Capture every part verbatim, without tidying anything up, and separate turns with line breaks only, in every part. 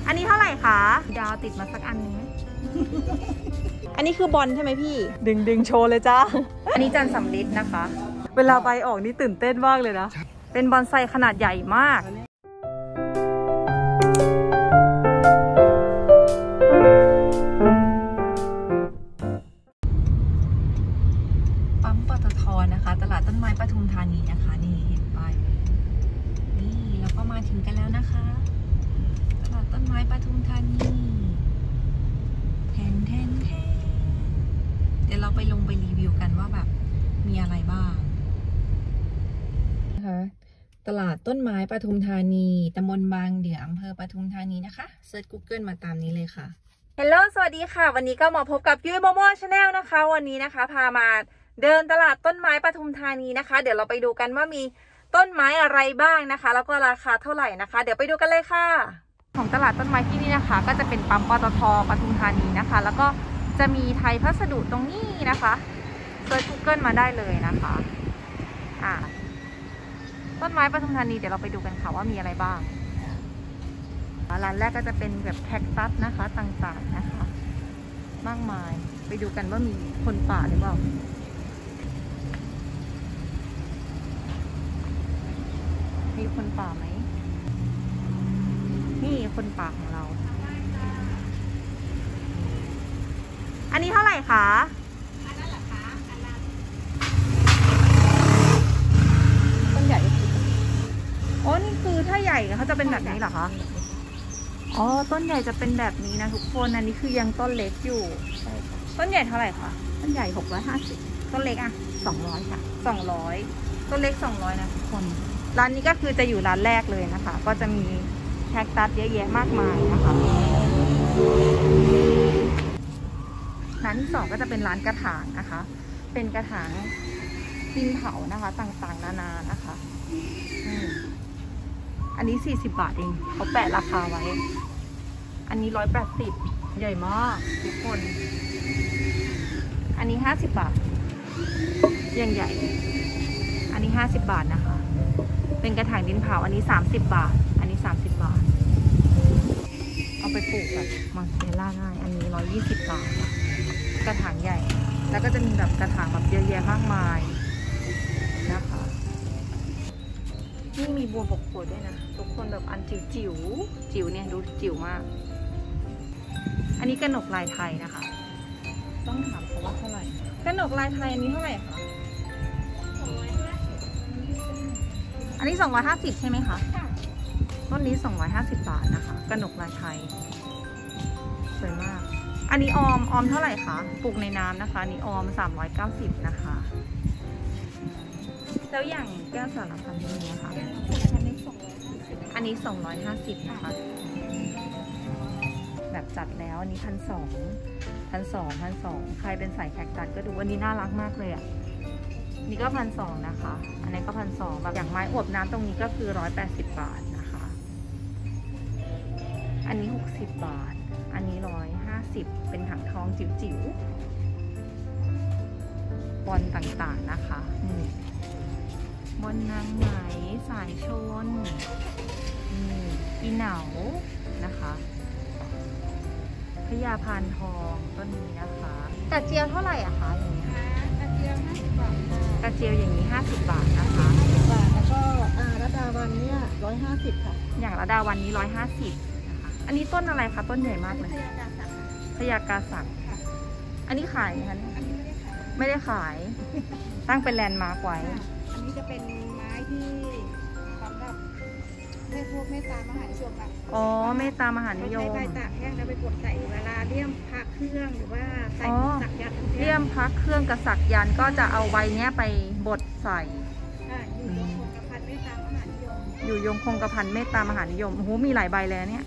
อันนี้เท่าไหร่คะดาวติดมาสักอันนึงไหม อันนี้คือบอลใช่ไหมพี่ดึงดึงโชว์เลยจ้า อันนี้จันสำลิดนะคะ เวลาใบออกนี่ตื่นเต้นมากเลยนะเป็นบอนไซขนาดใหญ่มากปั๊มปตท.นะคะตลาดต้นไม้ปทุมธานีนะคะนี่เห็นป้ายนี่แล้วก็มาถึงกันแล้วนะคะตลาดต้นไม้ปทุมธานีแทนแทนแทนเดี๋ยวเราไปลงไปรีวิวกันว่าแบบมีอะไรบ้างนะคะตลาดต้นไม้ปทุมธานีตำบลบางเดี่ยอำเภอปทุมธานีนะคะเซิร์ช Google มาตามนี้เลยค่ะฮัลโหลสวัสดีค่ะวันนี้ก็มาพบกับยุ้ยโมโม่ชาแนลนะคะวันนี้นะคะพามาเดินตลาดต้นไม้ปทุมธานีนะคะเดี๋ยวเราไปดูกันว่ามีต้นไม้อะไรบ้างนะคะแล้วก็ราคาเท่าไหร่นะคะเดี๋ยวไปดูกันเลยค่ะของตลาดต้นไม้ที่นี่นะคะก็จะเป็นปั๊มปตท.ปทุมธานีนะคะแล้วก็จะมีไทยพัสดุตรงนี้นะคะเซิร์ช Google มาได้เลยนะคะอ่าต้นไม้ปทุมธานีเดี๋ยวเราไปดูกันค่ะว่ามีอะไรบ้างร้านแรกก็จะเป็นแบบแคคตัสนะคะต่างๆนะคะมากมายไปดูกันว่ามีคนป่าหรือเปล่ามีคนป่าไหมนี่คนป่าของเราอันนี้เท่าไหร่คะอันนั้นเหรอคะอันนั้นต้นใหญ่อ๋อนี่คือถ้าใหญ่เขาจะเป็นแบบนี้เหรอคะอ๋อต้นใหญ่จะเป็นแบบนี้นะทุกคนอันนี้คือยังต้นเล็กอยู่ต้นใหญ่เท่าไหร่คะต้นใหญ่หกร้อยห้าสิบต้นเล็กอ่ะสองร้อยค่ะสองร้อยต้นเล็กสองร้อยนะทุกคนร้านนี้ก็คือจะอยู่ร้านแรกเลยนะคะก็จะมีแคคตัสเยอะแยะมากมายนะคะร้านที่สองก็จะเป็นร้านกระถางนะคะเป็นกระถางดินเผานะคะต่างๆนานานะคะอันนี้สี่สิบบาทเองเขาแปะราคาไว้อันนี้ร้อยแปดสิบใหญ่มากทุกคนอันนี้ห้าสิบบาทยังใหญ่อันนี้ห้าสิบบาทนะคะเป็นกระถางดินเผาอันนี้สามสิบบาทอันนี้สามสิบบาทเอาไปปลูกแบบมังเซล่าง่ายอันนี้ร้อยยี่สิบบาทกระถางใหญ่แล้วก็จะมีแบบกระถางแบบเยอะแยะมากมายนะคะนี่มีบัวบกโขดด้วยนะทุกคนแบบอันจิ๋วจิ๋วจิ๋วเนี่ยดูจิ๋วมากอันนี้กระหนกลายไทยนะคะต้องถามเขาว่าเท่าไหร่กระหนกลายไทยอันนี้เท่าไหร่คะอันนี้สองร้อยห้าสิบใช่ไหมคะต้นนี้สองร้อยห้าสิบบาทนะคะกระหนกลายไทยสวยมากอันนี้ออมออมเท่าไหร่คะปลูกในน้ำนะคะนี่ออมสามร้อยเก้าสิบนะคะแล้วอย่างแก้วสารพันนี่นะคะอันนี้สองร้อยห้าสิบนะคะแบบจัดแล้วอันนี้พันสองพันสองพันสองใครเป็นสายแคคตัสก็ดูวันนี้น่ารักมากเลยอ่ะนี่ก็พันสองนะคะอันนี้ก็พันสองแบบอย่างไม้อวบน้ำตรงนี้ก็คือร้อยแปดสิบบาทนะคะอันนี้หกสิบบาทอันนี้ร้อยห้าสิบเป็นถังทองจิ๋วๆบอลต่างๆนะคะนี่บอลนางไหมสายชนนี่อีเหนานะคะพญาพานทองต้นนี้นะคะกระเจียวเท่าไหร่อะคะอย่างนี้กระเจียวห้าสิบบาทกระเจียวอย่างนี้ห้าสิบบาทนะคะห้าสิบบาทแล้วก็อ่าระดาวันเนี่ยร้อยห้าสิบค่ะอย่างระดาวันนี้ร้อยห้าสิบนะคะอันนี้ต้นอะไรคะต้นใหญ่มากเลยพญากาสักอันนี้ขายไหมคะไม่ได้ขายตั้งเป็นแลนด์มาร์คไว้
อันนี้จะเป็นไม้ที่สำหรับให้พวกเมตตามหานิยมอ่ะ
อ๋อเมตตามหานิยม
ใช้ใบตากแห้งแล้วไปกดใส่เวลาเลี่ยมพักเครื่องหรือว่าใส่สักยัน
เลี่ยมพักเครื่องกับสักยันก็จะเอาใบเนี้ยไปบดใส่
อยู่ยงคงกระพันเมตตามหานิยม
อยู่ยงคงกระพันเมตตามหานิยมโอ้โหมีหลายใบเลยเนี่ย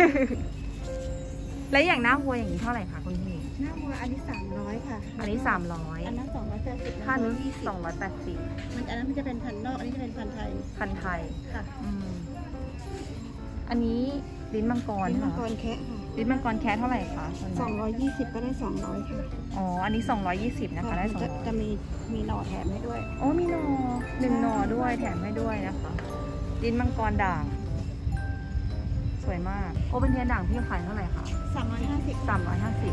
และอย่างหน้าวัวอย่างนี้เท่าไหร่คะคุณพี่
หน้าวัวอันนี้สามร้อยค่ะ
อันนี้สามร้อย
อันนั้นสองร้อยแปดสิบ
ค่านู้นสองร้อยแปดสิบ
มันอันนั้นมันจะเป็นพันนอกอันนี้จะเป็นพันไทย
พันไทย
ค่ะ
อืมอันนี้ลิ้นมังกร
ลิ้นมังกรแคะค่ะ
ลิ้นมังกรแคะเท่าไหร่คะ
สองร้อยยี่สิบก็ได้สองร้อยค่ะ
อ๋ออันนี้สองร้อยยี่สิบนะคะได้สองร้อย
จะมีมีหน่อแถมให้ด้วย
อ๋อมีหน่อหนึ่งหน่อด้วยแถมให้ด้วยนะคะลิ้นมังกรด่างสวยมากโอเป็นเทียนด่างพี่ขายเท่าไหร่คะ
สามร้อยห้าสิบ
สามร้อยห้าสิบ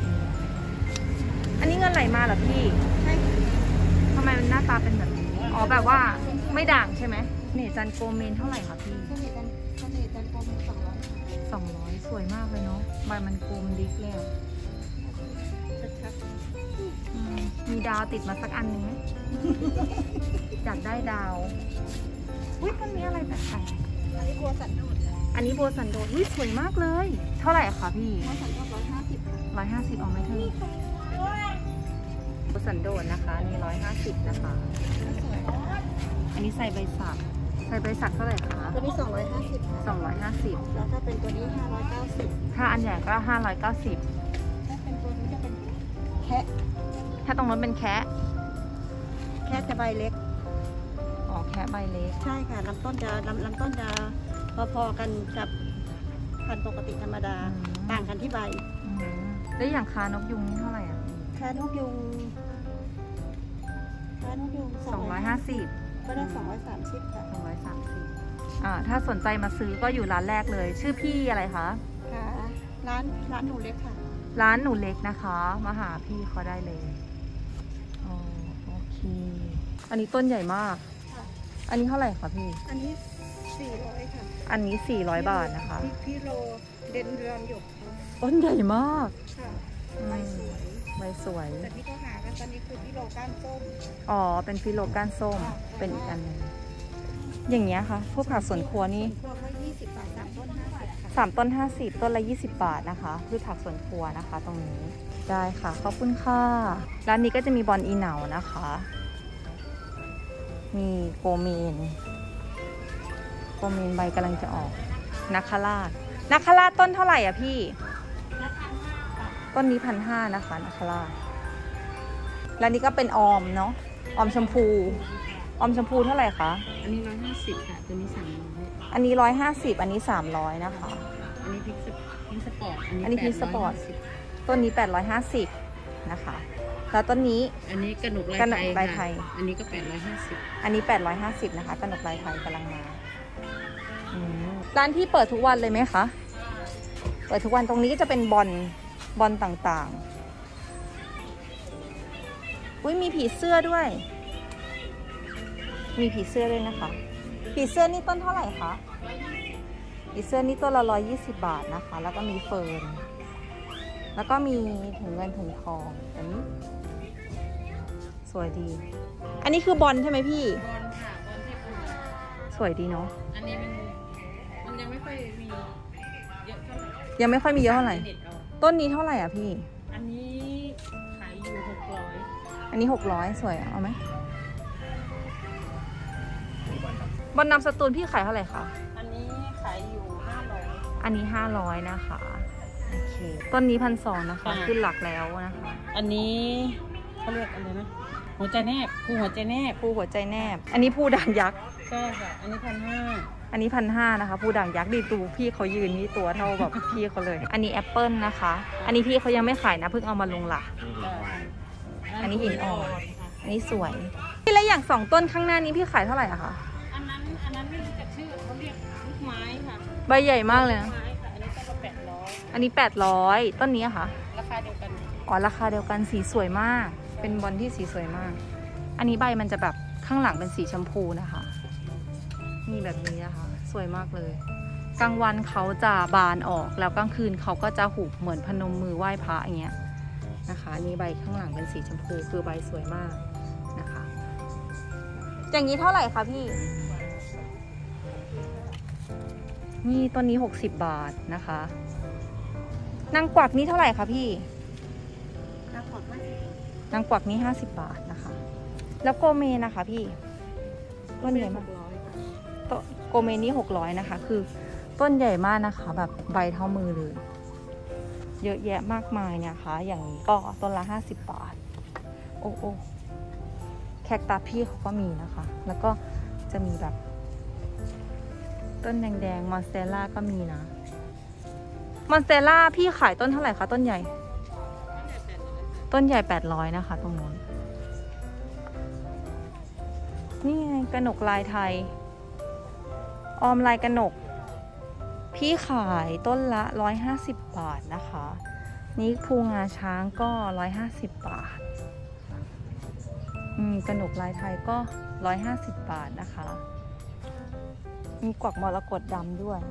อันนี้เงินไหลมาเหรอพี่
ใช่ค่ะ
ทำไมมันหน้าตาเป็นแบบนี้อ๋อแบบว่าไม่ด่างใช่ไหมเนจันโกเมนเท่าไหร่คะพี่
เสน่ห์จันเสน่ห์จันโกมีสองร้อย
สองร้อยสวยมากเลยเนาะใบมันกลมดิกเลยอะ
ชัด
อืมมีดาวติดมาสักอันหนึงไหม อยากได้ดาวอุ้ยต้นนี้อะไรแปลก
ๆอันนี้บัวสันโดษค่ะ
ๆอันนี้โบสันโดษอุ้ยสวยมากเลย เท่าไหร่คะพี่
บัวสันโดษร้อยห้าสิบค่ะ
ร้อยห้าสิบเอาไหมเธอโบสันโดษนะคะนี่ร้อยห้าสิบนะคะ
สวย
อันนี้ใส่ใบสักใส่ใบสักเท่าไหร่คะ
ตัวนี้สองร้อยห้าสิบค่ะ
สองร้อยห้าสิบ
แล้วถ้าเป็นตัวนี้ห้าร้อยเก้าสิบ
ถ้าอันใหญ่ก็ห้าร้อยเก้าสิบ
ถ้าเป็นตัวนี้จะเป็นแคะ
ถ้าตรงนั้นเป็นแคะ
แคะจะใบเล็ก
อ๋อแคะใบเล็ก
ใช่ค่ะลำต้นจะลำลำต้นจะพอๆกันกับพันธุ์ปกติธรรมดา ต่างกันที่ใบ
อืมแล้วอย่างคานกยุงนี่เท่าไหร่อ่ะ
แค่นกยุงแค่นกยุง
สองร้อยห้าสิบ
ก็ได้สองร้อยสามสิบค่ะ
สองร้อยสามสิบอ่าถ้าสนใจมาซื้อก็อยู่ร้านแรกเลย ชื่อพี่อะไรคะ
ค่ะร้านร้านหนูเล็กค่ะ
ร้านหนูเล็กนะคะ มาหาพี่เขาได้เลยอ๋อโอเค อันนี้ต้นใหญ่มาก
ค่ะ
อันนี้เท่าไหร่คะพี่
อันนี้สี่ร้อยค่ะ
อันนี้สี่ร้อยบาทนะคะ
พี่พี่โลเด่นเรือนหยก
ต้นใหญ่มาก
ค่ะ
อื
ใบ
ม
สวย
ใบสวย
แต่ที่เขาหากันตอนนี้คือพี่โลก้านส้ม
อ๋อ เป็นฟิโลก้านส้ม
ค่ะ
เป็นอีกอันหนึงอย่างเงี้ยค่ะ พวกผักสวนครัวนี่
พวกก็ยี่สิบบาทสามต้นห้าสิบค่ะ
สามต้นห้าสิบต้นละยี่สิบบาทนะคะพืชผักสวนครัวนะคะ ตรงนี้ได้ค่ะขอบคุณค่ะร้านนี้ก็จะมีบอลอีเหนานะคะ มีโกเมนโกเมนใบกำลังจะออกนักคราชนักคราชต้นเท่าไหร่อ่ะพี่ต้นนี้พันห้านะคะนักคราชแล้วนี้ก็เป็นออมเนาะออมชมพูออมชมพูเท่าไหร่คะ
อันนี้ร้อยห้าสิบค่ะตัวนี้สามร้อย
อันนี้ร้อยห้าสิบอันนี้สามร้อยนะคะ
อันนี้พริกสพริกสปอร์ต
อันนี้พริกสปอร์ต ต้นนี้แปดร้อยห้าสิบนะคะแล้วต้นนี้
อันนี้กระหนกลาย
กระหนก
ไทย
ลายไทย
ค่ะอันนี้ก็แปดร้อยห้าสิบ
อันนี้แปดร้อยห้าสิบนะคะกนกลายไทยกำลังมาอืมร้านที่เปิดทุกวันเลยไหมคะ เปิดทุกวันตรงนี้ก็จะเป็นบอลบอลต่างๆ อุ้ยมีผีเสื้อด้วย มีผีเสื้อด้วยนะคะ ผีเสื้อนี่ต้นเท่าไหร่คะ ผีเสื้อนี่ต้นละร้อยยี่สิบบาทนะคะ แล้วก็มีเฟิร์น แล้วก็มีถุงเงินถุงทองอันนี้สวยดี อันนี้คือบอลใช่ไหมพี่
บอลค่ะบอลเทพบุตร
สวยดีเนาะ
อันนี้มันมันยังไม่ค่อยมีเยอะเท่าไหร่
ยังไม่ค่อยมีเยอะเท่าไหร่
เด็ดเอา
ต้นนี้เท่าไหร่อ่ะพี่
อันนี้ขายอยู่หกร้อย
อันนี้หกร้อยสวยอะเอาไหมบอลนำสตูลพี่ขายเท่าไหร่คะ
อันนี้ขายอยู่ห้าร้อย
อันนี้ห้าร้อยนะคะ โอเค ต้นนี้พันสองนะคะ
ค่ะ
ขึ้นหลักแล้วนะคะ
อันนี้เขาเรียกอะไรนะหัวใจแนบผู้หัวใจแนบ
ผู้หัวใจแนบ อันนี้ผู้ด่างยักษ์
ใช่ค่ะ อันนี้พันห้า
อันนี้พันห้านะคะ ผู้ด่างยักษ์ดีดูพี่เขายืนนี่ตัวเท่าแบบพี่เขาเลย อันนี้แอปเปิลนะคะ อันนี้พี่เขายังไม่ขายนะเพิ่งเอามาลงหลัก อันนี้หินอ่อน อันนี้สวยพี่แล้วอย่างสองต้นข้างหน้านี้พี่ขายเท่าไหร่อะคะ
อันนั้นอันนั้นไม่รู้จักชื่อเขาเรียกลูกไม้ค่ะ
ใบใหญ่มากเลย
ลู
นะ
กไม้ค่ะ อันนี้ต้นละแปดร้อย
อันนี้แปดร้อยต้นนี้อะคะ
ราคาเดียวกัน
อ๋อราคาเดียวกันสีสวยมาก เป็นบอลที่สีสวยมาก อันนี้ใบมันจะแบบข้างหลังเป็นสีชมพูนะคะ นี่แบบนี้นะคะสวยมากเลย กลางวันเขาจะบานออกแล้วกลางคืนเขาก็จะหุบเหมือนพนมมือไหว้พระอย่างเงี้ยนะคะอันนี้ใบข้างหลังเป็นสีชมพูคือใบสวยมากนะคะ อย่างนี้เท่าไหร่คะพี่ นี่ต้นนี้หกสิบบาทนะคะนางกวักนี่เท่าไหร่คะพี่
ราคาห้าสิบ
นางกวักนี่ห้าสิบบาทนะคะ แล้วโกเมนะคะพี่ต้นใหญ่มาก
ร้อย
ต้นโกเมนี่หกร้อยนะคะ คือต้นใหญ่มากนะคะ แบบใบเท่ามือเลย เยอะแยะมากมายเนี่ยค่ะ อย่างนี้ก็ต้นละห้าสิบบาท โอ้โอ้แคคตัสพี่เขาก็มีนะคะ แล้วก็จะมีแบบ ต้นแดงๆมอนสเตลล่าก็มีนะมอนสเตลล่าพี่ขายต้นเท่าไหร่คะต้นใหญ่ ต้นใหญ่แปดร้อยนะคะ ตรงนู้นนี่ไงกระหนกลายไทย ออมลายกระหนก พี่พี่ขายต้นละร้อยห้าสิบบาทนะคะนี่ภูงาช้างก็ร้อยห้าสิบบาทอืมกระหนกลายไทยก็ร้อยห้าสิบบาทนะคะมีกวักมรกตดำด้วย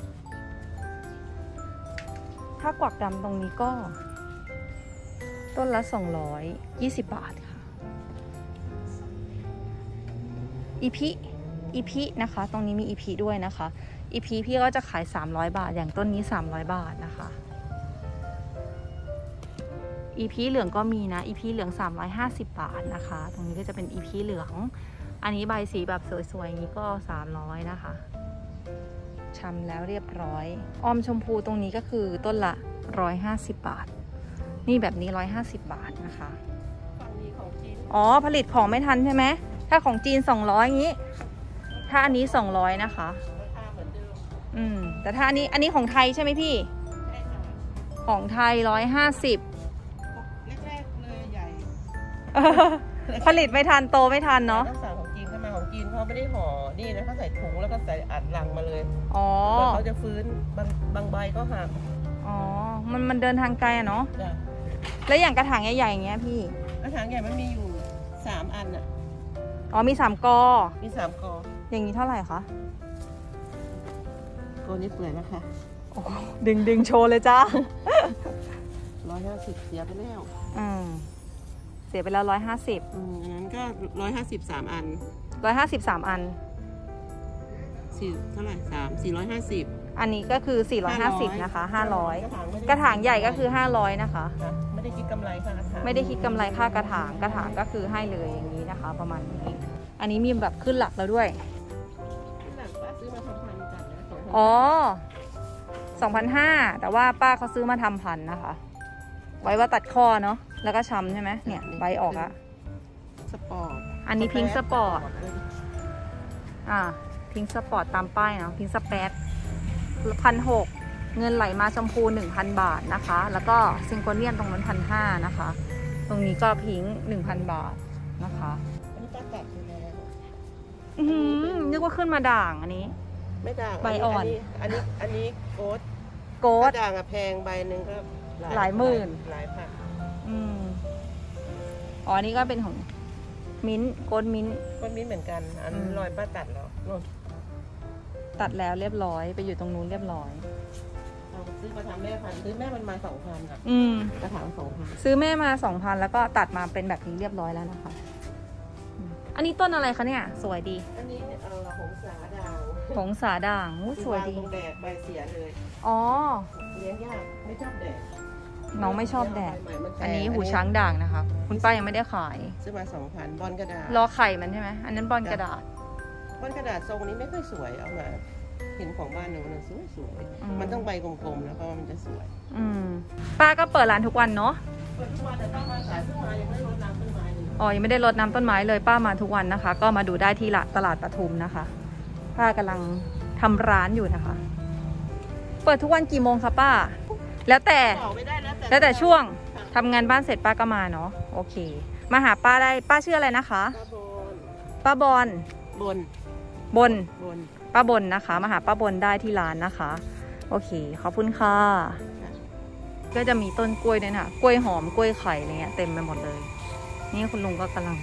ถ้ากวักดำตรงนี้ก็ต้นละสองร้อยยี่สิบบาทค่ะอีพิอีพินะคะตรงนี้มีอีพิด้วยนะคะอีพีพี่ก็จะขายสามร้อยบาทอย่างต้นนี้สามร้อยบาทนะคะอีพีเหลืองก็มีนะอีพีเหลืองสามร้อยห้าสิบบาทนะคะตรงนี้ก็จะเป็นอีพีเหลืองอันนี้ใบสีแบบสวยๆอย่างนี้ก็สามร้อยนะคะชำแล้วเรียบร้อยออมชมพูตรงนี้ก็คือต้นละหนึ่งร้อยห้าสิบบาทนี่แบบนี้หนึ่งร้อยห้าสิบบาทนะคะอ๋อผลิตของไม่ทันใช่ไหมถ้าของจีนสองร้อยอย่างนี้ถ้าอันนี้สองร้อยนะคะอืมแต่ถ้าอันนี้อันนี้ของไทยใช่ไหมพี่ใช่ค่ะของไทยร้อยห้าสิบ
แรกๆเลยใหญ่
ผลิตไม่ทันโตไม่ทันเนาะ
ต้องสั่งของจีนเข้ามาของจีนเขาไม่ได้ห่อนี่นะเขาใส่ถุงแล้วก็ใส่อัดลังมาเลย
อ๋อ
เขาจะฟื้นบางบางใบก็หัก
อ๋อมันมันเดินทางไกลอะเนาะแล้วอย่างกระถางใหญ่ๆอย่างเงี้ยพี่
กระถางใหญ่มันมีอยู่สามอันอะ
อ๋อมีสามกอ
มีสามกอ
อย่างนี้เท่าไหร่คะ
กอนี้เปื่อยแล้วค่ะ
ดึงดึงโชว์เลยจ้า
ร้อยห้าสิบเสียไปแล้ว
อืมเสียไปแล้วร้อยห้าสิบ
อืมอันนั้นก็ร้อยห้าสิบสามอัน
ร้อยห้าสิบสามอัน
สี่เท่าไหร่สามสี่ร้อยห้าสิบ
อันนี้ก็คือสี่ร้อยห้าสิบนะคะห้าร้อยกระถางใหญ่ก็คือห้าร้อยนะคะ
ไม่ได้คิดกำไรค่ากระถาง
ไม่ได้คิดกำไรค่ากระถางกระถางก็คือให้เลยอย่างนี้นะคะประมาณนี้อันนี้มีแบบขึ้นหลักแล้วด้วยอ๋อสองพันห้าแต่ว่าป้าเขาซื้อมาทำพันนะคะไว้ว่าตัดข้อเนาะแล้วก็ช้ำใช่ไหมเนี่ยใบออกอะ
สปอร์ต
อันนี้พิงค์สปอร์ตอ่าพิงค์สปอร์ตตามป้ายเนาะพิงค์สเปซพันหกเงินไหลมาชมพูหนึ่งพันบาทนะคะแล้วก็ซิงโกเนียมตรงนั้นพันห้านะคะตรงนี้ก็พิงค์หนึ่งพันบาทนะคะ
อันนี้ป้าตัดแล้ว
อืมนึกว่าขึ้นมาด่างอันนี้
ไม่ด่าง
ใบอ่อน
อันนี้อันนี้โกด
โกด
ด่างอะแพงใบหนึ่งก็
หลายหมื่น
หลายพัน
อืมอ๋อนี่ก็เป็นของมิ้นโกดมิ้น
โกดมิ้นเหมือนกันอันรอยป้าตัดแล้ว
ตัดแล้วเรียบร้อยไปอยู่ตรงนู้นเรียบร้อย
เราซื้อมาทำแม่พันซื้อแม่มันมาสองพันอ่ะ
อืม
กระถางสองพัน
ซื้อแม่มาสองพันแล้วก็ตัดมาเป็นแบบนี้เรียบร้อยแล้วนะคะอันนี้ต้นอะไรคะเนี่ยสวยดี
อันนี้เอ่อหงสาด่าง
หงสาด่างสวยดี
แดดใบเสียเลย
อ๋อ
เลี้ยงยากไม่ชอบแดด
น้องไม่ชอบแดดอันนี้หูช้างด่างนะคะคุณป้ายังไม่ได้ขาย
ซื้อมาสองพันบอลกระดาษ
รอไข่มันใช่ไหมอันนั้นบอลกระดาษ
บอลกระดาษทรงนี้ไม่ค่อยสวยเอามาเห็นของบ้านหนูมันสวยสวยมันต้องใบกลมๆแล้วก็มันจะสวย
อืมป้าก็เปิดร้านทุกวันเนาะ
เปิดทุกวันแต่ป้ามาสายเพิ่งมายังไม่รดน้ำต้นไม้เลย
อ๋อยังไม่ได้รดน้ำต้นไม้เลยป้ามาทุกวันนะคะก็มาดูได้ที่ตลาดปทุมนะคะป้ากำลังทำร้านอยู่นะคะเปิดทุกวันกี่โมงคะป้าแล้วแต่แล้วแต่ช่วงทำงานบ้านเสร็จป้าก็มาเนาะโอเคมาหาป้าได้ป้าชื่ออะไรนะคะป้าบอน
บน
บนป้าบนนะคะมาหาป้าบนได้ที่ร้านนะคะโอเคขอบคุณค่ะก็จะมีต้นกล้วยด้วยนะกล้วยหอมกล้วยไข่อะไรเงี้ยเต็มไปหมดเลยนี่คุณลุงก็กำลัง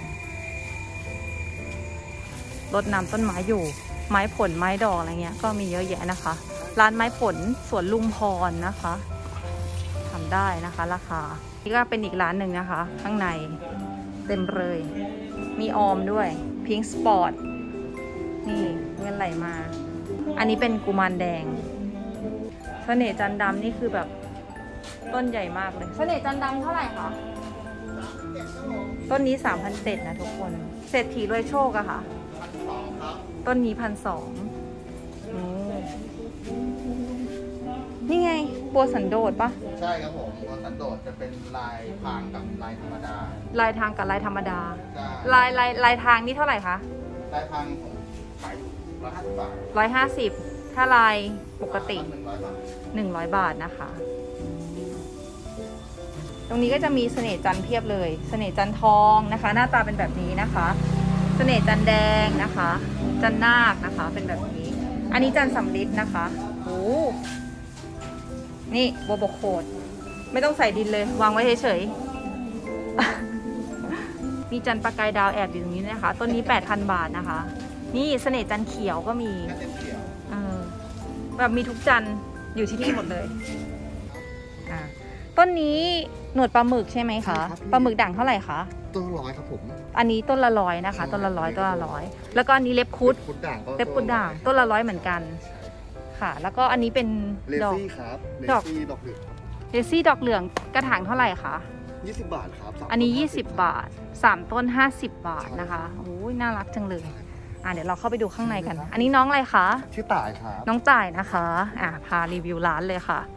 รดน้ำต้นไม้อยู่ไม้ผลไม้ดอกอะไรเงี้ยก็มีเยอะแยะนะคะร้านไม้ผลสวนลุงพรนะคะทำได้นะคะราคานี่ก็เป็นอีกร้านหนึ่งนะคะข้างในเต็มเลยมีออมด้วยพิงค์สปอร์ตนี่เงินไหลมาอันนี้เป็นกุมารแดงเสน่ห์จันดำนี่คือแบบต้นใหญ่มากเลยเสน่ห์จันดำเท่าไหร่คะต้นนี้สามพันเจ็ดนะทุกคนเศรษฐีรวยโชคอะค่ะต้นนี้พันสองนี่ไงบัวสันโดษปะ
ใช่ครับผมบัวสันโดษจะเป็นลายทางกับลายธรรมดา
ลายทางกับลายธรรมดาลายลายลายทางนี่เท่าไหร่คะ
ลายทางขายร้อยห้าสิบบาท
ร้อยห้าสิบถ้าลายปกติหนึ่งร้อยบาทนะคะตรงนี้ก็จะมีเสน่ห์จันทร์เพียบเลยเสน่ห์จันทร์ทองนะคะหน้าตาเป็นแบบนี้นะคะเสน่ห์จันทร์แดงนะคะจันทร์นาคนะคะเป็นแบบนี้อันนี้จันทร์สำริดนะคะโอ้นี่บัวบกโขดไม่ต้องใส่ดินเลยวางไว้เฉยๆ มีจันทร์ประกายดาวแอบอยู่ตรงนี้นะคะต้นนี้ แปดพัน บาทนะคะนี่เสน่ห์จันทร์เขียวก็มีเออแบบมีทุกจันทร์อยู่ที่นี่หมดเลยอ่าต้นนี้หนวดปลาหมึกใช่ไหมคะปลาหมึกด่างเท่าไหร่คะ
ต้นละร้อยครับผม
อันนี้ต้นละร้อยนะคะต้นละร้อยต้นละร้อยแล้วก็อันนี้เล็บคุดเล็บคุดด่างต้นละร้อยเหมือนกันค่ะแล้วก็อันนี้เป็นดอก
ดอกดอกเหลือง
เลซี่ดอกเหลืองกระถางเท่าไหร่คะ
ยี่สิบบาทครับ
อันนี้ยี่สิบบาทสามต้นห้าสิบบาทนะคะโอ้ยน่ารักจังเลยอ่ะเดี๋ยวเราเข้าไปดูข้างในกันอันนี้น้องอะไรคะ
ชื่อต่ายครับ
น้องต่ายนะคะอ่ะพารีวิวร้านเลยค่ะ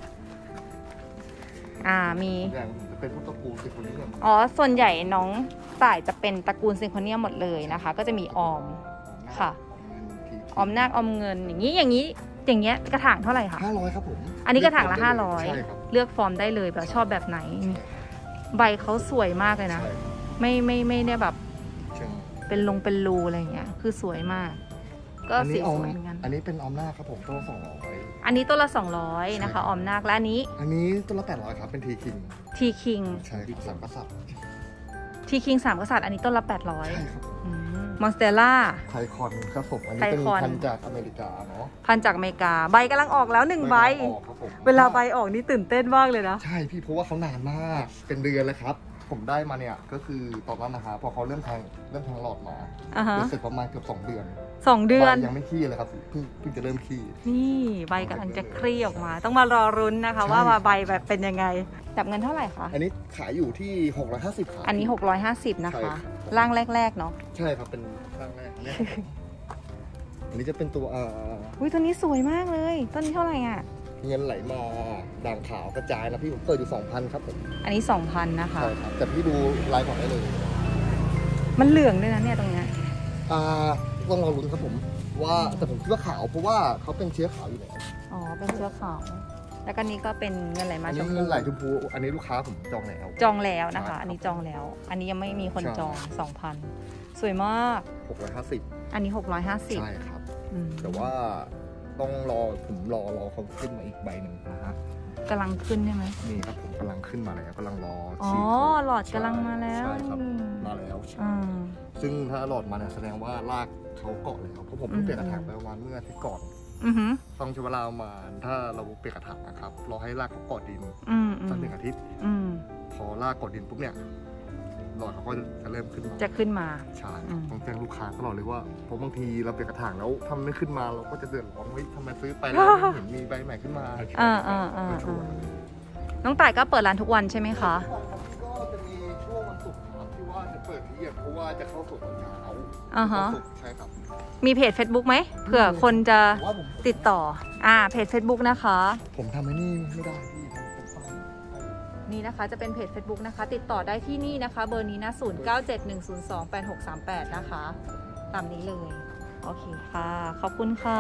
อ่ามี
เป็นพวกตระกูลซิงโคเนียม
อ๋อส่วนใหญ่น้องต่ายจะเป็นตระกูลซิงโคเนียมหมดเลยนะคะก็จะมีออมค่ะออมนาคออมเงินอย่างนี้อย่างนี้อย่างเงี้ยกระถางเท่าไหร่คะ
ห้าร้อยครับผม
อันนี้กระถางละห้าร้อยเลือกฟอร์มได้เลยแบบชอบแบบไหนใบเขาสวยมากเลยนะไม่ไม่ไม่ได้แบบเป็นลงเป็นรูอะไรอย่างเงี้ยคือสวยมากก็สีสวยเหมือนกัน
อันนี้เป็นออมนาคครับผมต้นละสองร้อย
อันนี้ต้นละสองร้อยนะคะออมนาคและอันนี้
อันนี้ต้นละแปดร้อยครับเป็นทีคิง
ทีคิง
ใช่สามกษัตริย์
ทีคิงสามกษัตริย์อันนี้ต้นละแปดร้อยมอนสเตลล่า
ไทคอนครับผมอันนี้เป็นพันธุ์จากอเมริกาเนาะ
พันธุ์จากอเมริกาใบกำลังออกแล้วหนึ่งใบเวลาใบออกนี่ตื่นเต้นมากเลยนะ
ใช่พี่เพราะว่าเขานานมากเป็นเดือนเลยครับผมได้มาเนี่ยก็คือตอนนั้นนะคะพอเขาเริ่มแทงเริ่มแทงหลอดมารู้สึกประมาณเกือบสองเดือน
สองเดือน
ยังไม่ขี้เลยครับเพิ่งเพิ่งจะเริ่มขี้
นี่ใบกำลังจะคลี่ออกมาต้องมารอรุ้นนะคะว่าใบแบบเป็นยังไงจับเงินเท่าไหร่คะ
อันนี้ขายอยู่ที่หกร้อยห้าสิบ
อันนี้หกร้อยห้าสิบนะคะร่างแรกๆเนาะ
ใช่ครับเป็นร่างแรกเนี่ยอันนี้จะเป็นตัวอ่า
อุ้ยตัวนี้สวยมากเลยต้นนี้เท่าไหร่อ่ะ
เงินไหลมาด่างขาวกระจายนะพี่ผมเปิดอยู่สองพันครับผม
อันนี้สองพันนะคะ
ใช่ครับแต่พี่ดูลายก่อนได้เลย
มันเหลืองด้วยนะเนี่ยตรงนี้
อ่าต้องรอลุ้นครับผมว่าแต่ผมคิดว่าขาวเพราะว่าเขาเป็นเชื้อขาวอยู่แล้ว
อ๋อเป็นเชื้อขาวแล้วก็นี้ก็เป็นเงินไหลมาชมพู
เงินไหลชมพูอันนี้ลูกค้าผมจองแล้ว
จองแล้วนะคะอันนี้จองแล้วอันนี้ยังไม่มีคนจองสองพันสวยมาก
หกร้อยห้าสิบ
อันนี้หกร้อยห้าสิบ
ใช่ครับแต่ว่าต้องรอผมรอรอเขาขึ้นมาอีกใบหนึ่งนะฮะ
กำลังขึ้นใช่ไหม
นี่ครับผมกำลังขึ้นมาแล้วกำลังรอ
อ๋อหลอดกำลังมาแล้ว
ใช่ครับมาแล้วซึ่งถ้าหลอดมาเนี่ยแสดงว่ารากเขาเกาะแล้วเพราะผมเพิ่งเปลี่ยนกระถางไปประมาณเมื่ออาทิตย์ก่อนต้องใช้เวลาประมาณถ้าเราเปลี่ยนกระถางนะครับรอให้รากเขาเกาะดินสักหนึ่งอาทิตย์พอรากเกาะดินปุ๊บเนี่ยหลอดเขาก็จะเริ่มขึ้นมา
จะขึ้นมา
ใช่ต้องแจ้งลูกค้าตลอดเลยว่าเพราะบางทีเราเปลี่ยนกระถางแล้วทำไม่ขึ้นมาเราก็จะเดือดร้อนว่าทำไมซื้อไปแล้วไม่เห็นมีใบใหม่ขึ้นมา
อ่าอ่าอ่าน้องต่ายก็เปิดร้านทุกวันใช่ไหมคะ
ก็จะมีช่วงวันศุกร์ครับที่ว่าจะเปิดที่เพราะว่าจะเข้าสู่ตอนเช้า
อ่าฮะ
ใช่ครับ
มีเพจ Facebook ไหมเผื่อคนจะติดต่ออ่าเพจ Facebook นะคะ
ผมทำไอ้นี่ไม่ได้พี่
นี่นะคะจะเป็นเพจ Facebook นะคะติดต่อได้ที่นี่นะคะเบอร์นี้นะศูนย์ เก้า เจ็ด หนึ่ง ศูนย์ สอง แปด หก สาม แปดนะคะตามนี้เลยโอเคค่ะขอบคุณค่ะ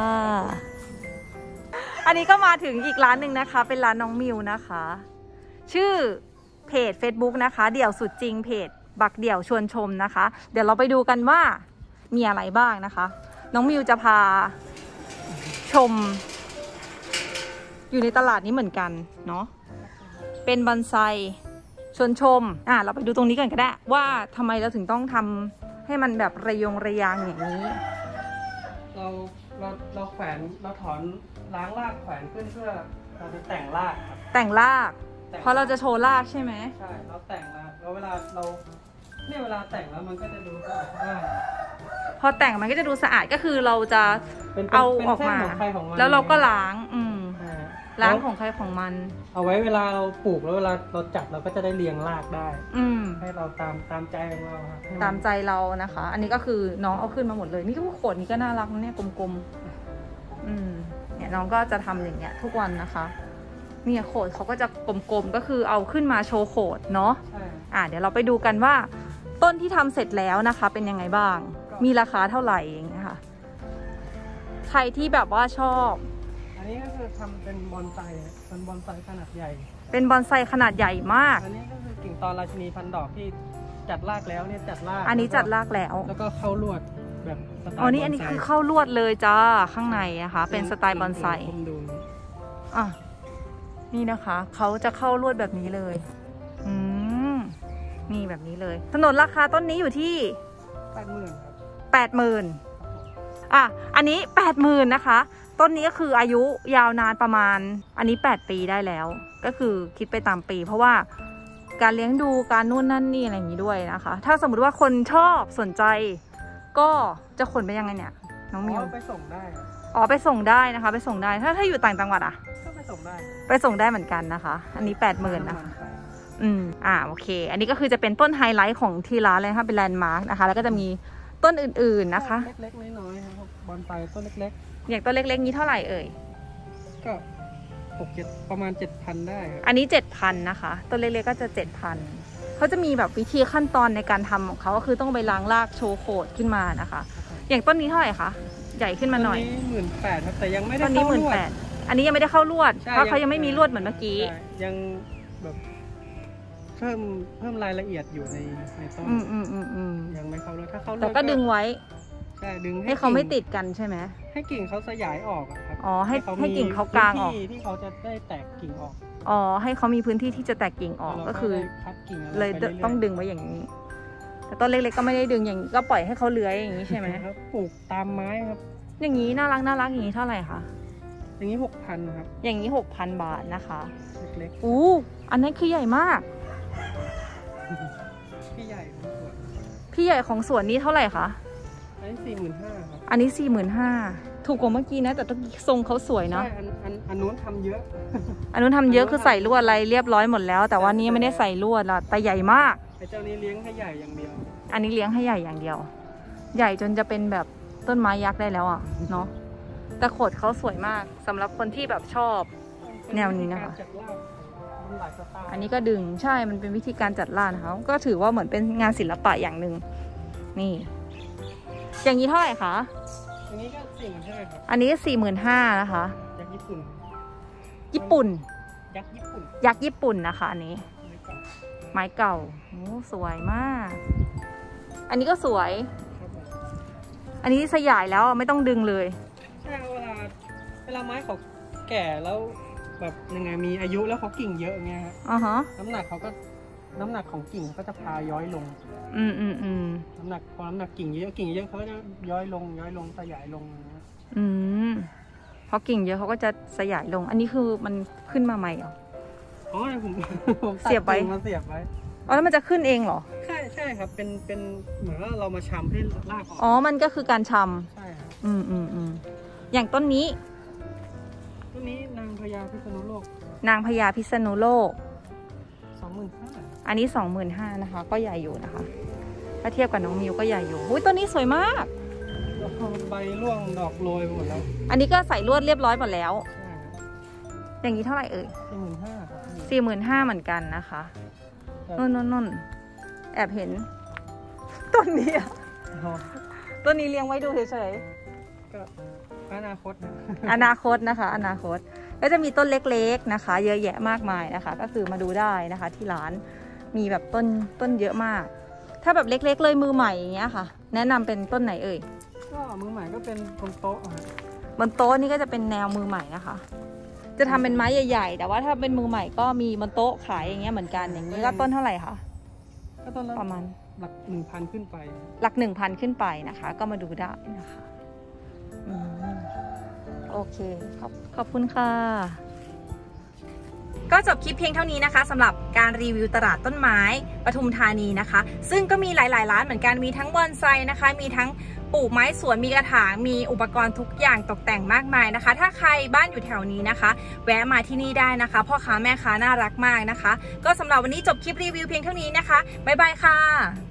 อันนี้ก็มาถึงอีกร้านหนึ่งนะคะเป็นร้านน้องมิวนะคะชื่อเพจ Facebook นะคะเดี่ยวสุดจริงเพจบักเดี่ยวชวนชมนะคะเดี๋ยวเราไปดูกันว่ามีอะไรบ้างนะคะน้องมิวจะพาชมอยู่ในตลาดนี้เหมือนกันเนาะเป็นบอนไซชวนชมอ่ะเราไปดูตรงนี้กันก็ได้ว่าทำไมเราถึงต้องทำให้มันแบบระยงระยางอย่างนี้
เราเราเราแขวนเราถอนล้างรากแขวนขึ้นเพื่อเราจะแต่งรากครับ
แต่งรากเพราะเราจะโชว์รากใช่ไหม
ใช่เราแต่งแล้วแล้วเวลาเราเนี่ยเวลาแต่งแล้วมันก็จะดูสะอาด
พอแต่งมันก็จะดูสะอาดก็คือเราจะเอาออกมาแล้วเราก็ล้างอืมล้างของใครของมัน
เอาไว้เวลาเราปลูกแล้วเวลาเราจับเราก็จะได้เรียงรากได้อืมให้เราตามตามใจของเราครับ
ตามใจเรานะคะอันนี้ก็คือน้องเอาขึ้นมาหมดเลยนี่ก็โขดนี้ก็น่ารักเนี่ยกลมๆอืมเนี่ยน้องก็จะทำอย่างเงี้ยทุกวันนะคะเนี่ยโขดเขาก็จะกลมๆก็คือเอาขึ้นมาโชว์โขดเนาะใช่อ่ะเดี๋ยวเราไปดูกันว่าต้นที่ทำเสร็จแล้วนะคะเป็นยังไงบ้างมีราคาเท่าไหร่อย่างเงี้ยค่ะใครที่แบบว่าชอบ
อันนี้ก็คือทำเป็นบอนไซเป็นบอนไซขนาดใหญ่
เป็นบอนไซขนาดใหญ่มาก
อันนี้ก็คือกิ่งตอนราชินีพันดอกที่จัดรากแล้วเนี่ยจัดราก
อันนี้จัดรากแล้ว
แล้วก็เข้าลวดแบบ
อ๋อนี่อันนี้คือเข้าลวดเลยจ้าข้างในนะคะเป็นสไตล์บอนไซอ่ะนี่นะคะเขาจะเข้าลวดแบบนี้เลยอืมนี่แบบนี้เลยถนนราคาต้นนี้อยู่ที่
แปดหมื่นครับ
แปดหมื่นอ่ะอันนี้แปดหมื่นนะคะต้นนี้ก็คืออายุยาวนานประมาณอันนี้แปดปีได้แล้วก็คือคิดไปตามปีเพราะว่าการเลี้ยงดูการนู่นนั่นนี่อะไรอย่างนี้ด้วยนะคะถ้าสมมติว่าคนชอบสนใจก็จะขนไปยังไงเนี่ยน้องมิว
ไปส่งได้ครับ
อ๋อไปส่งได้นะคะไปส่งได้ถ้าถ้าอยู่ต่างจังหวัดอ่ะ
ก็ไปส่งได้
ไปส่งได้เหมือนกันนะคะอันนี้แปดหมื่นนะคะอืมอ่าโอเคอันนี้ก็คือจะเป็นต้นไฮไลท์ของที่ร้านเลยนะคะเป็นแลนด์มาร์กนะคะแล้วก็จะมีต้นอื่นๆนะคะ
เล็กๆน้อยๆครับบอนไซต้นเล็ก
อย่างต้นเล็กๆนี้เท่าไหร่เอ่ย
ๆก็หกเจ็ดประมาณเจ็ดพันได้ครับ
อันนี้เจ็ดพันนะคะต้นเล็กๆก็จะเจ็ดพันเขาจะมีแบบวิธีขั้นตอนในการทำของเขาก็คือต้องไปล้างรากโชว์โคดขึ้นมานะคะอย่างต้นนี้เท่าไหร่คะใหญ่ขึ้นมาหน่อย
ต้นนี้หมื่นแปดครับแต่ยังไม่ได้
ต้นนี้หมื่นแปดอันนี้ยังไม่ได้เข้าลวด
ใช่
เพราะเขายังไม่มีลวดเหมือนเมื่อกี้
ใช่ยังแบบเพิ่มเพิ่มรายละเอียดอยู่ในในต้น
อืมอืมอืมอืม
ยังไม่เข้ารถถ้าเข้ารถ
แต่ก็ดึงไว้
ใช่ดึง
ให้เขาไม่
กิ่ง
ติดกันใช่ไหม
ให้กิ่งเขาสยายออกอะครับ
อ๋อให้
เขา
ให้
มี
กิ่งเขากลางออก
พื้นที่ที่เขาจะได้แตกกิ่งออก
อ๋อให้เขามีพื้นที่ที่จะแตกกิ่งออก
แล้ว
ก็
เรา
คือ
ได้คัดกิ่งอะไร
เลย
ไปรื่ๆ
ต้องดึงไว้อย่างนี้ แต่ต้นเล็กๆก็ไม่ได้ดึงอย่างนี้ก็ปล่อยให้เขาเลื้อยอย่างนี้ใช่ไหม
ครับปลูกตามไม้ครับ
อย่างนี้น่ารักน่ารักอย่างนี้เท่าไหร่คะ
อย่างนี้หกพันครับ
อย่างนี้หกพันบาทนะคะ
เล็ก
อู้อันนั้นคือใหญ่มาก
ๆพี่ใหญ่ของสวน
พี่ใหญ่ของสวนนี้เท่าไหร่คะ
อันนี้สี่หมื่นห้าครับ
อันนี้สี่หมื่นห้าถูกกว่าเมื่อกี้นะแต่ต้นทรงเขาสวยเนาะ
ใช่อันอันอันนู้นทำเยอะ
อันนู้นทำเยอะคือใส่ลวดอะไรเรียบร้อยหมดแล้ว แต่ว่านี้ไม่ได้ใส่ลวดละแต่ใหญ่มาก
ไอ้เจ้านี้เลี้ยงให้ใหญ่อย่างเดียว
อันนี้เลี้ยงให้ใหญ่อย่างเดียว ใหญ่จนจะเป็นแบบต้นไม้ยักษ์ได้แล้วอ่ะเนาะแต่โขดเขาสวยมากสำหรับคนที่แบบชอบ แนวนี้นะคะ
เป็วิธีการจัดรากมันหลายสไตล์
อันนี้ก็ดึงใช่มันเป็นวิธีการจัดล่านะคะก็ถือว่าเหมือนเป็นงานศิลปะอย่างหนึ่งนี่ อย่างนี้เท่าไหร่คะ
อันนี้ก็สี่หมื่นห้าครับ
อันนี้สี่หมื่นห้านะคะ
ยักษ์ญี่ปุ่น
ญี่ปุ่น
ยักษ์ญี่ปุ่น
ยักษ์ญี่ปุ่นนะคะ อันนี้
ไม่ก่อน
ไม้เก่าโอ้สวยมาก อันนี้ก็สวย
ครับผม
อันนี้สยายแล้วไม่ต้องดึงเลย
ใช่เวลาเวลาไม้เขาแก่แล้วแบบยังไงมีอายุแล้วเขากิ่งเยอะเงี้ยครับ
อ่าฮะ
น้ำหนักเขาก็น้ำหนักของกิ่งก็จะพาย้อยลง
อืมอืมอืม
น้ำหนักพอน้ำหนักกิ่งเยอะกิ่งเยอะเขาก็จะย้อยลงย้อยลงสยายลงอย่างเงี้ย
อืมพอกิ่งเยอะเขาก็จะสยายลง อันนี้คือมันขึ้นมาใหม่เหรอ
อ๋อเนี่ยผม ผมตัด
เสียบไว้
กิ่งมาเสียบไว้
อ๋อแล้วมันจะขึ้นเองเหรอ
ใช่ใช่ครับเป็นเป็นเหมือนว่าเรามาชำให้รากออก
อ๋อมันก็คือการช
ใช่ครับ
ำอืมอืมอืมอย่างต้นนี้
ต้นนี้นางพญาพิษณุโลก
นางพญาพิษณุโลก
สองหมื่นห้า
อันนี้สองหมื่นห้านะคะ ก็ใหญ่อยู่นะคะ ถ้าเทียบกับน้องมิวก็ใหญ่อยู่อุ้ยต้นนี้สวยมาก
ใบร่วงดอกโรยไปหมดแล้ว
อันนี้ก็ใส่ลวดเรียบร้อยหมดแล้ว
ใช่ครับ
อย่างนี้เท่าไหร่เอ่ย
สี่หมื่นห้าครับ
สี่หมื่นห้าเหมือนกันนะคะนุ่นนุ่นนุ่นแอบเห็น ต้นนี้อะ
อ๋อ
ต้นนี้เลี้ยงไว้ดูเฉย
ก็อนาคตนะ
ๆ อนาคตนะคะ อนาคต ก็จะมีต้นเล็กๆนะคะ เยอะแยะมากมายนะคะ ก็คือมาดูได้นะคะ ที่ร้านมีแบบต้นต้นเยอะมาก ถ้าแบบเล็กๆเลยมือใหม่อย่างเงี้ยค่ะ แนะนำเป็นต้นไหนเอ่ย
ก็มือใหม่ก็เป็นบนโต๊ะอะครับ
บนโต๊ะนี่ก็จะเป็นแนวมือใหม่นะคะ จะทำเป็นไม้ใหญ่ๆ แต่ว่าถ้าเป็นมือใหม่ก็มีบนโต๊ะขายอย่างเงี้ยเหมือนกัน อย่างนี้ก็ต้นเท่าไหร่คะ
ก็ต้นละ
ประมาณ
หลักหนึ่งพันขึ้นไป
หลักหนึ่งพันขึ้นไปนะคะ ก็มาดูได้นะคะอืมโอเคขอบขอบคุณค่ะ ก็จบคลิปเพียงเท่านี้นะคะสำหรับการรีวิวตลาดต้นไม้ปทุมธานีนะคะ ซึ่งก็มีหลายๆร้านเหมือนกันมีทั้งบอนไซนะคะ มีทั้งปลูกไม้สวนมีกระถางมีอุปกรณ์ทุกอย่างตกแต่งมากมายนะคะ ถ้าใครบ้านอยู่แถวนี้นะคะ แวะมาที่นี่ได้นะคะพ่อค้าแม่ค้าน่ารักมากนะคะ ก็สำหรับวันนี้จบคลิปรีวิวเพียงเท่านี้นะคะบ๊ายบายค่ะ